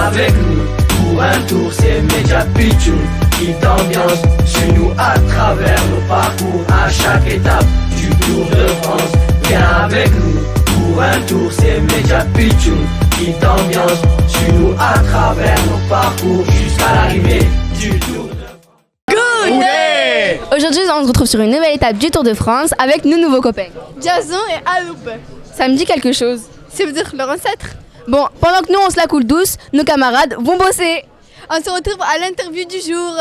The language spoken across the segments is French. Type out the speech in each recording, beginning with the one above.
avec nous pour un tour, c'est Media Pichoun qui t'ambiance. Suis-nous à travers nos parcours à chaque étape du Tour de France. Viens avec nous pour un tour, c'est Media Pichoun qui t'ambiance. Suis-nous à travers nos parcours jusqu'à l'arrivée du Tour de France. Good! Ouais. Aujourd'hui, on se retrouve sur une nouvelle étape du Tour de France avec nos nouveaux copains. Jason et Ayoub. Ça me dit quelque chose. Ça veut dire leur ancêtre. Bon, pendant que nous on se la coule douce, nos camarades vont bosser. On se retrouve à l'interview du jour.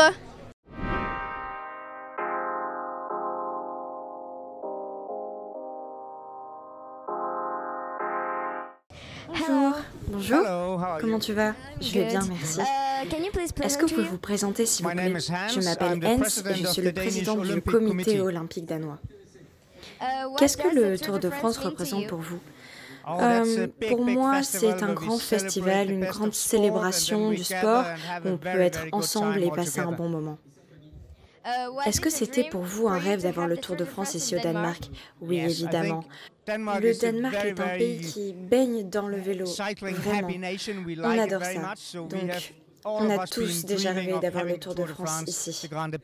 Bonjour. Bonjour. Comment tu vas? Je vais bien, merci. Est-ce que vous pouvez vous présenter, s'il vous plaît? Je m'appelle Hans et je suis le président du comité olympique danois. Qu'est-ce que le Tour de France représente pour vous? Pour moi, c'est un grand festival, une grande célébration du sport où on peut être ensemble et passer un bon moment. Est-ce que c'était pour vous un rêve d'avoir le Tour de France ici au Danemark? Oui, évidemment. Le Danemark est un pays qui baigne dans le vélo, vraiment. On adore ça. Donc, on a tous déjà rêvé d'avoir le Tour de France ici.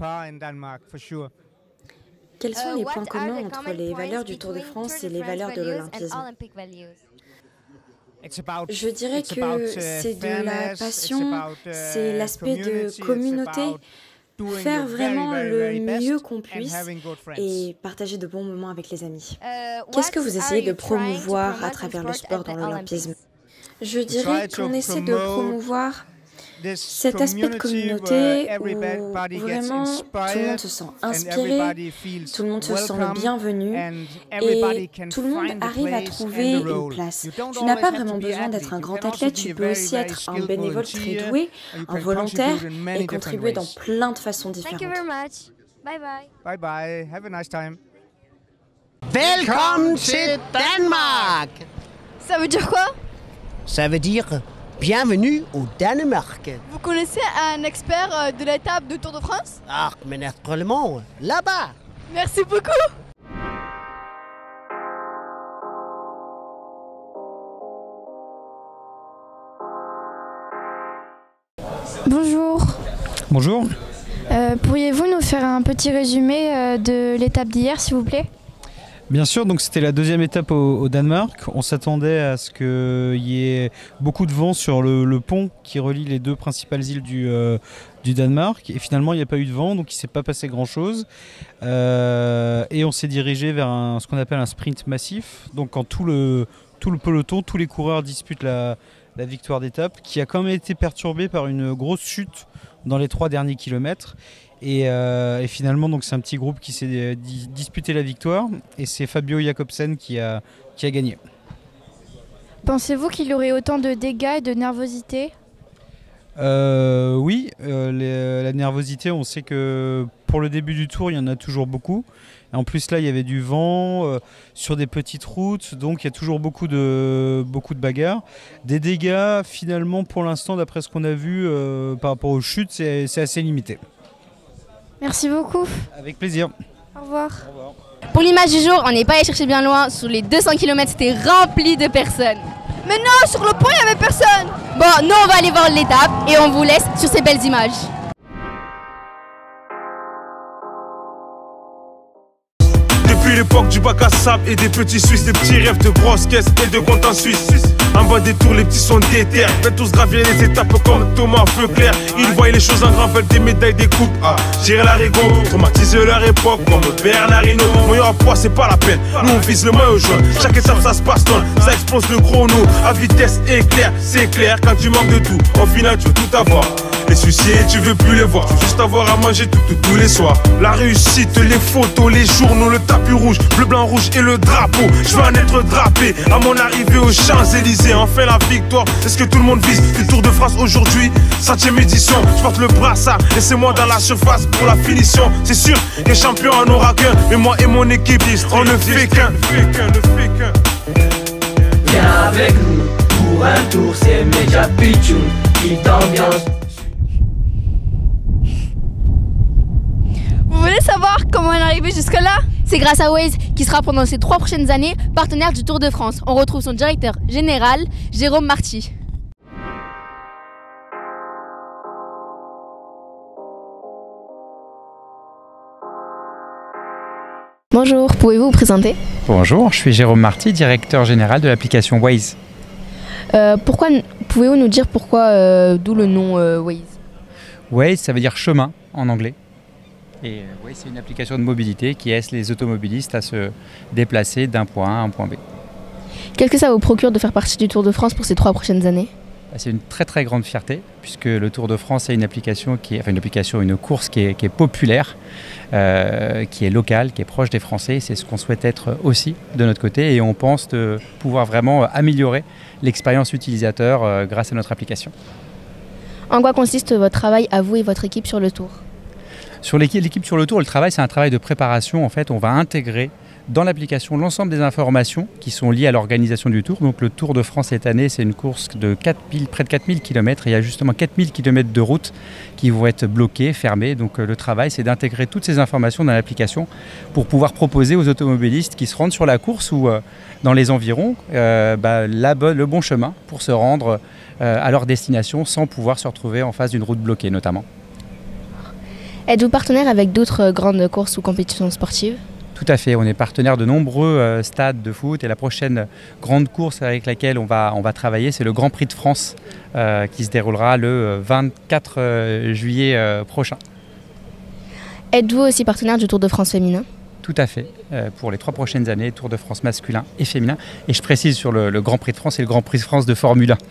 Quels sont les points communs entre les valeurs du Tour de France et les valeurs de l'olympisme? Je dirais que c'est de la passion, c'est l'aspect de communauté, faire vraiment le mieux qu'on puisse et partager de bons moments avec les amis. Qu'est-ce que vous essayez de promouvoir à travers le sport dans l'olympisme? Je dirais qu'on essaie de promouvoir cet aspect de communauté où vraiment tout le monde se sent inspiré, tout le monde se sent le bienvenu et tout le monde arrive à trouver une place. Tu n'as pas vraiment besoin d'être un grand athlète, tu peux aussi être un bénévole très doué, un volontaire et contribuer dans plein de façons différentes. Bye bye. Bye bye. Have a nice time. Welcome to Denmark. Ça veut dire quoi? Ça veut dire bienvenue au Danemark. Vous connaissez un expert de l'étape de Tour de France? Ah, mais naturellement, là-bas. Merci beaucoup. Bonjour. Bonjour. Pourriez-vous nous faire un petit résumé de l'étape d'hier, s'il vous plaît? Bien sûr, donc c'était la deuxième étape au Danemark. On s'attendait à ce qu'il y ait beaucoup de vent sur le pont qui relie les deux principales îles du Danemark. Et finalement, il n'y a pas eu de vent, donc il ne s'est pas passé grand-chose. Et on s'est dirigé vers ce qu'on appelle un sprint massif. Donc quand tout le peloton, tous les coureurs disputent la victoire d'étape, qui a quand même été perturbée par une grosse chute dans les 3 derniers kilomètres. Et finalement, donc c'est un petit groupe qui s'est disputé la victoire et c'est Fabio Jakobsen qui a gagné. Pensez-vous qu'il y aurait autant de dégâts et de nervosité? Oui, la nervosité, on sait que pour le début du tour, il y en a toujours beaucoup. Et en plus là, il y avait du vent sur des petites routes, donc il y a toujours beaucoup de bagarres. Des dégâts, finalement, pour l'instant, d'après ce qu'on a vu par rapport aux chutes, c'est assez limité. Merci beaucoup. Avec plaisir. Au revoir. Au revoir. Pour l'image du jour, on n'est pas allé chercher bien loin. Sur les 200 km, c'était rempli de personnes. Mais non, sur le pont, il n'y avait personne. Bon, nous, on va aller voir l'étape et on vous laisse sur ces belles images. Depuis l'époque du bac à sable et des petits Suisses, des petits rêves de grosses caisses et de comptes en Suisse. En bas des tours, les petits sont déter. Faites tous gravir les étapes comme Thomas Feu clair. Ils voient les choses en grand, veulent des médailles, des coupes. Gérer la régo, traumatiser leur époque comme Bernard Hinault. Moyen à poids, c'est pas la peine. Nous on vise le maillot jaune. Chaque étape ça se passe dans. Ça explose le chrono à vitesse éclair. C'est clair quand tu manques de tout. Au final, tu veux tout avoir. Les suicides, tu veux plus les voir. Tu veux juste avoir à manger tous les soirs. La réussite, les photos, les journaux, le tapis rouge, bleu, blanc, rouge et le drapeau. Je veux en être drapé à mon arrivée aux Champs-Élysées. Enfin la victoire, c'est ce que tout le monde vise. Du Tour de France aujourd'hui, 7ème édition. Je porte le brassard, laissez-moi dans la surface pour la finition. C'est sûr que champion en aura qu'un. Mais moi et mon équipe, on ne fait qu'un. Viens avec nous pour un tour, c'est Media Pichoun qui t'ambiance. Vous voulez savoir comment on est arrivé jusque-là? C'est grâce à Waze qui sera pendant ces 3 prochaines années partenaire du Tour de France. On retrouve son directeur général, Jérôme Marty. Bonjour, pouvez-vous vous présenter? Bonjour, je suis Jérôme Marty, directeur général de l'application Waze. Pouvez-vous nous dire d'où le nom Waze? Waze, ça veut dire chemin en anglais. Et Waze, c'est une application de mobilité qui aide les automobilistes à se déplacer d'un point A à un point B. Qu'est-ce que ça vous procure de faire partie du Tour de France pour ces 3 prochaines années? C'est une très très grande fierté puisque le Tour de France est une course qui est populaire, qui est locale, qui est proche des Français. C'est ce qu'on souhaite être aussi de notre côté et on pense de pouvoir vraiment améliorer l'expérience utilisateur grâce à notre application. En quoi consiste votre travail à vous et votre équipe sur le Tour? Sur l'équipe sur le Tour, le travail c'est un travail de préparation. En fait, on va intégrer dans l'application l'ensemble des informations qui sont liées à l'organisation du Tour. Donc le Tour de France cette année, c'est une course de près de 4000 km. Et il y a justement 4000 km de routes qui vont être bloquées, fermées. Donc le travail, c'est d'intégrer toutes ces informations dans l'application pour pouvoir proposer aux automobilistes qui se rendent sur la course ou dans les environs le bon chemin pour se rendre à leur destination sans pouvoir se retrouver en face d'une route bloquée notamment. Êtes-vous partenaire avec d'autres grandes courses ou compétitions sportives? Tout à fait, on est partenaire de nombreux stades de foot et la prochaine grande course avec laquelle on va travailler, c'est le Grand Prix de France qui se déroulera le 24 juillet prochain. Êtes-vous aussi partenaire du Tour de France féminin? Tout à fait, pour les 3 prochaines années, Tour de France masculin et féminin. Et je précise sur le Grand Prix de France et le Grand Prix de France de Formule 1.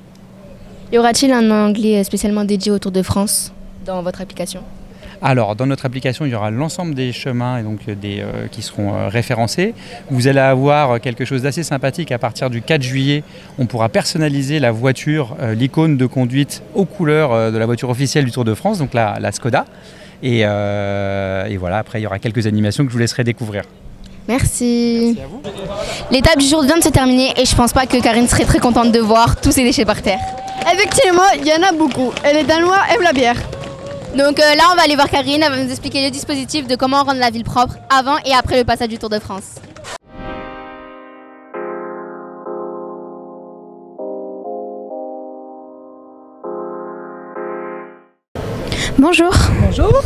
Y aura-t-il un onglet spécialement dédié au Tour de France dans votre application? Alors, dans notre application, il y aura l'ensemble des chemins et donc qui seront référencés. Vous allez avoir quelque chose d'assez sympathique. À partir du 4 juillet, on pourra personnaliser la voiture, l'icône de conduite aux couleurs de la voiture officielle du Tour de France, donc la Skoda. Et voilà, après, il y aura quelques animations que je vous laisserai découvrir. Merci. Merci à vous. L'étape du jour vient de se terminer et je pense pas que Karine serait très contente de voir tous ces déchets par terre. Effectivement, il y en a beaucoup et les Danois aiment la bière. Donc là, on va aller voir Karine, elle va nous expliquer le dispositif de comment rendre la ville propre avant et après le passage du Tour de France. Bonjour. Bonjour.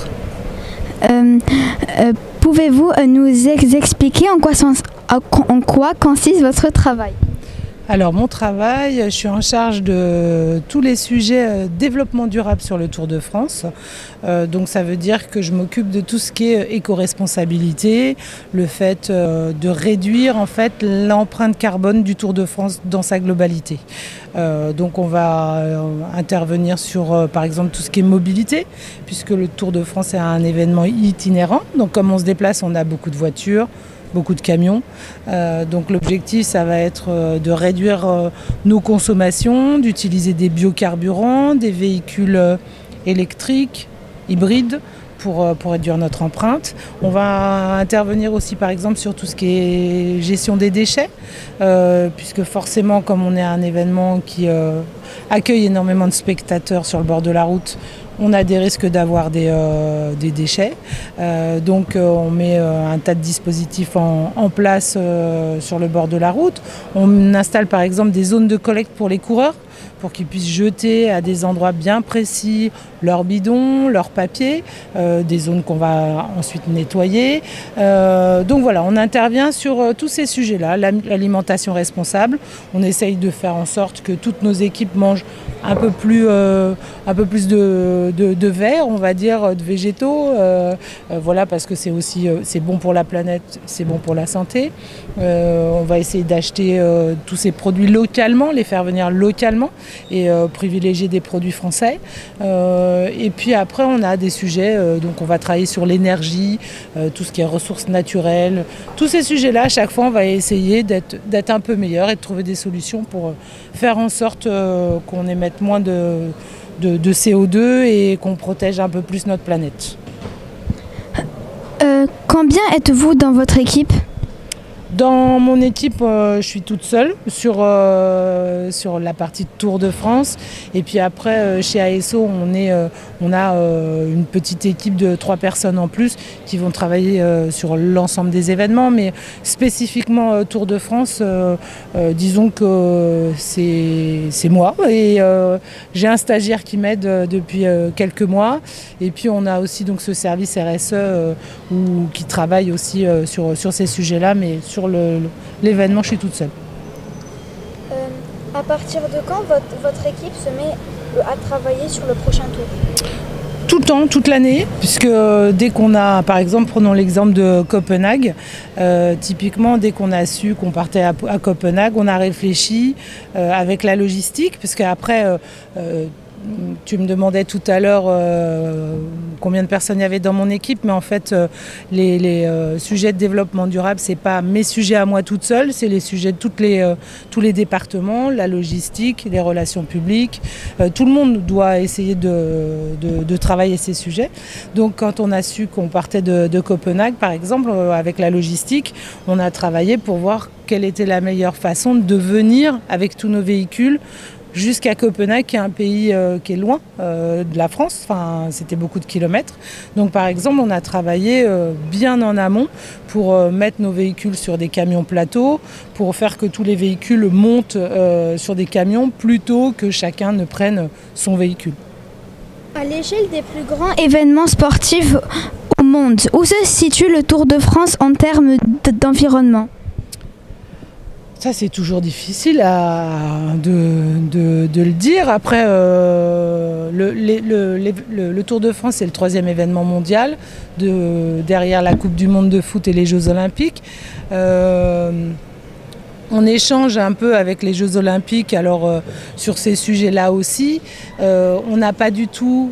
Pouvez-vous nous expliquer en quoi consiste votre travail? Alors mon travail, je suis en charge de tous les sujets développement durable sur le Tour de France. Donc ça veut dire que je m'occupe de tout ce qui est éco-responsabilité, le fait de réduire en fait l'empreinte carbone du Tour de France dans sa globalité. Donc on va intervenir sur par exemple tout ce qui est mobilité, puisque le Tour de France est un événement itinérant. Donc comme on se déplace, on a beaucoup de voitures, beaucoup de camions. Donc l'objectif, ça va être de réduire nos consommations, d'utiliser des biocarburants, des véhicules électriques, hybrides, pour réduire notre empreinte. On va intervenir aussi par exemple sur tout ce qui est gestion des déchets, puisque forcément comme on est un événement qui accueille énormément de spectateurs sur le bord de la route, on a des risques d'avoir des déchets. Donc on met un tas de dispositifs en place sur le bord de la route. On installe par exemple des zones de collecte pour les coureurs, pour qu'ils puissent jeter à des endroits bien précis leurs bidons, leurs papiers, des zones qu'on va ensuite nettoyer. Donc voilà, on intervient sur tous ces sujets-là, l'alimentation responsable. On essaye de faire en sorte que toutes nos équipes mangent un peu plus de verre, on va dire, de végétaux. Voilà, parce que c'est aussi c'est bon pour la planète, c'est bon pour la santé. On va essayer d'acheter tous ces produits localement, les faire venir localement et privilégier des produits français. Et puis après, on a des sujets, donc on va travailler sur l'énergie, tout ce qui est ressources naturelles. Tous ces sujets-là, à chaque fois, on va essayer d'être un peu meilleur et de trouver des solutions pour faire en sorte qu'on émette moins de CO2 et qu'on protège un peu plus notre planète. Combien êtes-vous dans votre équipe ? Dans mon équipe, je suis toute seule sur la partie Tour de France. Et puis après, chez ASO, on a une petite équipe de 3 personnes en plus qui vont travailler sur l'ensemble des événements. Mais spécifiquement Tour de France, disons que c'est moi. Et j'ai un stagiaire qui m'aide depuis quelques mois. Et puis on a aussi donc ce service RSE qui travaille aussi sur ces sujets-là. Mais sur l'événement, je suis toute seule. À partir de quand votre équipe se met à travailler sur le prochain tour? Tout le temps, toute l'année, puisque dès qu'on a, par exemple, prenons l'exemple de Copenhague, typiquement dès qu'on a su qu'on partait à Copenhague, on a réfléchi avec la logistique, parce qu'après, tu me demandais tout à l'heure combien de personnes il y avait dans mon équipe, mais en fait les sujets de développement durable, c'est pas mes sujets à moi toute seule, c'est les sujets de tous les départements, la logistique, les relations publiques. Tout le monde doit essayer de travailler ces sujets. Donc quand on a su qu'on partait de Copenhague, par exemple, avec la logistique, on a travaillé pour voir quelle était la meilleure façon de venir avec tous nos véhicules jusqu'à Copenhague, qui est un pays qui est loin de la France, enfin c'était beaucoup de kilomètres. Donc par exemple, on a travaillé bien en amont pour mettre nos véhicules sur des camions plateaux, pour faire que tous les véhicules montent sur des camions plutôt que chacun ne prenne son véhicule. À l'échelle des plus grands événements sportifs au monde, où se situe le Tour de France en termes d'environnement? Ça, c'est toujours difficile de le dire. Après, le Tour de France, c'est le 3e événement mondial, derrière la Coupe du Monde de foot et les Jeux Olympiques. On échange un peu avec les Jeux Olympiques sur ces sujets-là aussi. On n'a pas du tout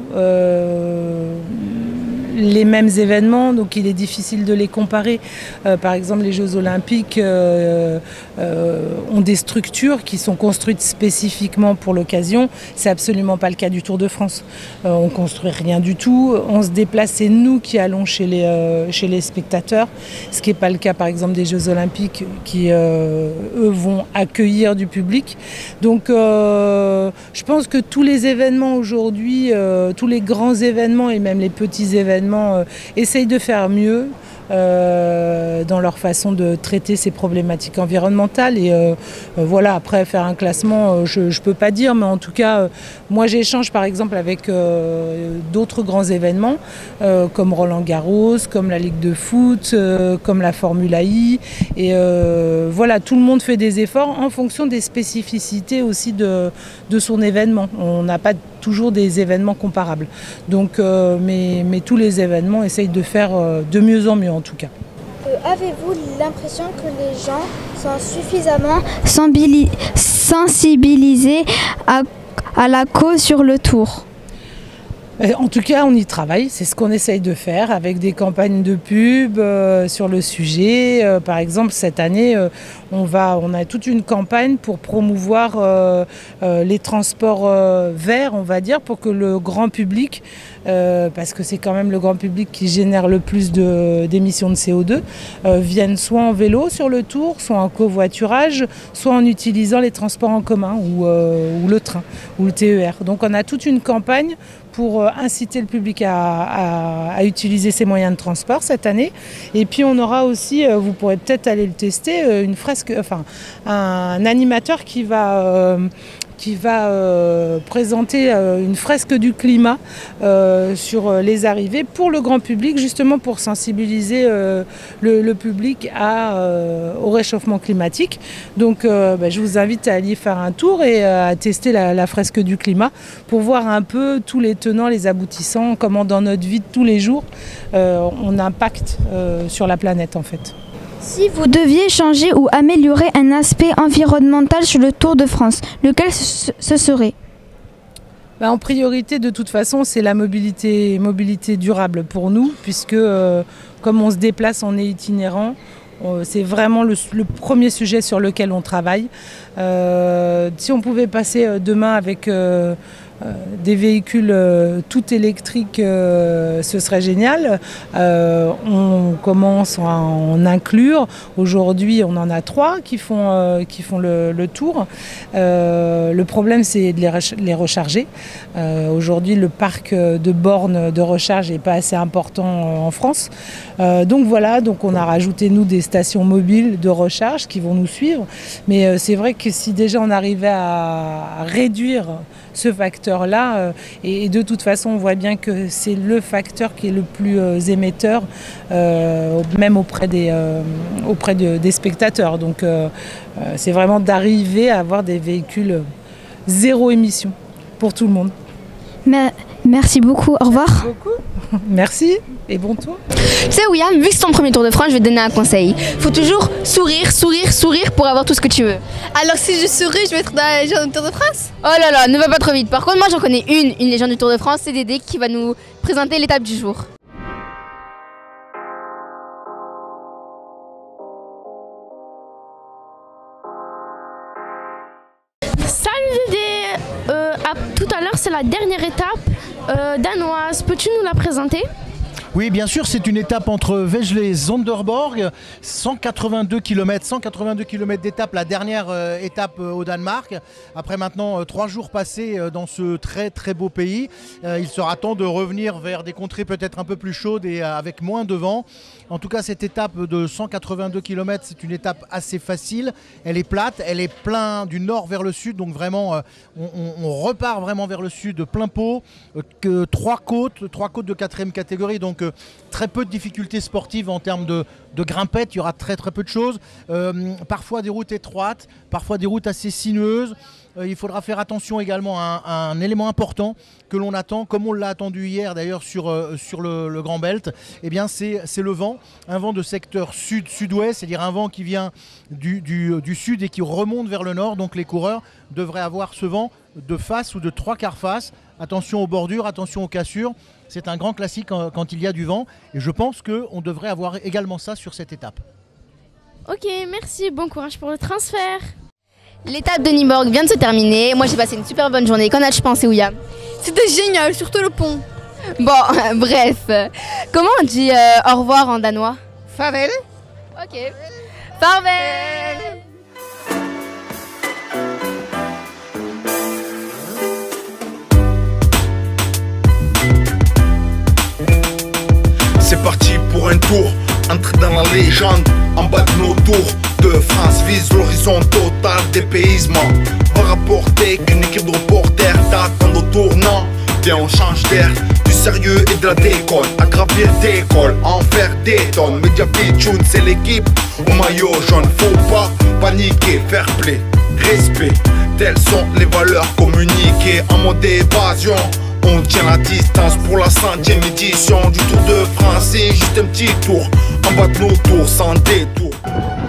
les mêmes événements, donc il est difficile de les comparer. Par exemple, les Jeux Olympiques ont des structures qui sont construites spécifiquement pour l'occasion. C'est absolument pas le cas du Tour de France. On construit rien du tout. On se déplace, c'est nous qui allons chez les spectateurs, ce qui n'est pas le cas par exemple des Jeux Olympiques qui eux vont accueillir du public. Donc je pense que tous les événements aujourd'hui, tous les grands événements et même les petits événements essayent de faire mieux dans leur façon de traiter ces problématiques environnementales. Et voilà, après faire un classement, je ne peux pas dire, mais en tout cas, moi j'échange par exemple avec d'autres grands événements comme Roland-Garros, comme la Ligue de foot, comme la Formule I. Et voilà, tout le monde fait des efforts en fonction des spécificités aussi de son événement. On n'a pas toujours des événements comparables. Donc, mais tous les événements essayent de faire de mieux en mieux en tout cas. Avez-vous l'impression que les gens sont suffisamment sensibilisés à la cause sur le tour? En tout cas, on y travaille, c'est ce qu'on essaye de faire avec des campagnes de pub sur le sujet. Par exemple, cette année, on a toute une campagne pour promouvoir les transports verts, on va dire, pour que le grand public, parce que c'est quand même le grand public qui génère le plus d'émissions de CO2, vienne soit en vélo sur le tour, soit en covoiturage, soit en utilisant les transports en commun ou le train ou le TER. Donc on a toute une campagne pour inciter le public à utiliser ces moyens de transport cette année. Et puis on aura aussi, vous pourrez peut-être aller le tester, un animateur qui va présenter une fresque du climat sur les arrivées pour le grand public, justement pour sensibiliser le public au réchauffement climatique. Donc je vous invite à aller faire un tour et à tester la fresque du climat pour voir un peu tous les tenants, les aboutissants, comment dans notre vie de tous les jours on impacte sur la planète en fait. Si vous deviez changer ou améliorer un aspect environnemental sur le Tour de France, lequel ce serait? En priorité, de toute façon, c'est la mobilité durable pour nous, puisque comme on se déplace, on est itinérant. C'est vraiment le premier sujet sur lequel on travaille. Si on pouvait passer demain avec des véhicules tout électriques, ce serait génial. On commence à en inclure. Aujourd'hui, on en a 3 qui font le tour. Le problème, c'est de les recharger. Aujourd'hui, le parc de bornes de recharge n'est pas assez important en France. Donc voilà, donc on a rajouté, nous, des stations mobiles de recharge qui vont nous suivre. Mais c'est vrai que si déjà on arrivait à réduire ce facteur-là, et de toute façon on voit bien que c'est le facteur qui est le plus émetteur, même auprès des spectateurs. Donc c'est vraiment d'arriver à avoir des véhicules zéro émission pour tout le monde. Merci beaucoup, au revoir. Merci beaucoup. Merci et bon tour. Tu sais William, vu que c'est ton premier Tour de France, je vais te donner un conseil. Faut toujours sourire, sourire, sourire pour avoir tout ce que tu veux. Alors si je souris, je vais être dans la légende du Tour de France? Oh là là, ne va pas trop vite. Par contre, moi j'en connais une légende du Tour de France, c'est Dédé qui va nous présenter l'étape du jour. Salut Dédé, tout à l'heure c'est la dernière étape danoise, peux-tu nous la présenter? Oui, bien sûr, c'est une étape entre Vejle et Zonderborg, 182 km d'étape, la dernière étape au Danemark. Après maintenant 3 jours passés dans ce très très beau pays, il sera temps de revenir vers des contrées peut-être un peu plus chaudes et avec moins de vent. En tout cas, cette étape de 182 km, c'est une étape assez facile. Elle est plate, elle est plein du nord vers le sud, donc vraiment on repart vraiment vers le sud plein pot. 3 côtes de 4e catégorie, donc très peu de difficultés sportives en termes de grimpettes, il y aura très peu de choses. Parfois des routes étroites, parfois des routes assez sinueuses. Il faudra faire attention également à un élément important que l'on attend, comme on l'a attendu hier d'ailleurs sur le Grand Belt, eh bien c'est le vent, un vent de secteur sud-sud-ouest, c'est-à-dire un vent qui vient du sud et qui remonte vers le nord, donc les coureurs devraient avoir ce vent de face ou de 3/4 face. Attention aux bordures, attention aux cassures, c'est un grand classique quand il y a du vent et je pense qu'on devrait avoir également ça sur cette étape. Ok, merci, bon courage pour le transfert. L'étape de Nyborg vient de se terminer. Moi j'ai passé une super bonne journée. Qu'en as-tu pensé, William? C'était génial, surtout le pont. Bon, bref. Comment on dit au revoir en danois? Farvel. Ok. Farvel. C'est parti pour un tour, entre dans la légende. En bas de nos tours de France vise l'horizon total dépaysement. Par rapport qu'une équipe de reporters t'attend au tournant. Viens on change d'air, du sérieux et de la déconne. À gravir des cols, en faire des tonnes. Media Pitchoun c'est l'équipe au maillot jaune. Faut pas paniquer, fair play, respect. Telles sont les valeurs communiquées en mode évasion. On tient la distance pour la 100e édition du Tour de France. C'est juste un petit tour, en bas de nos tours sans détour.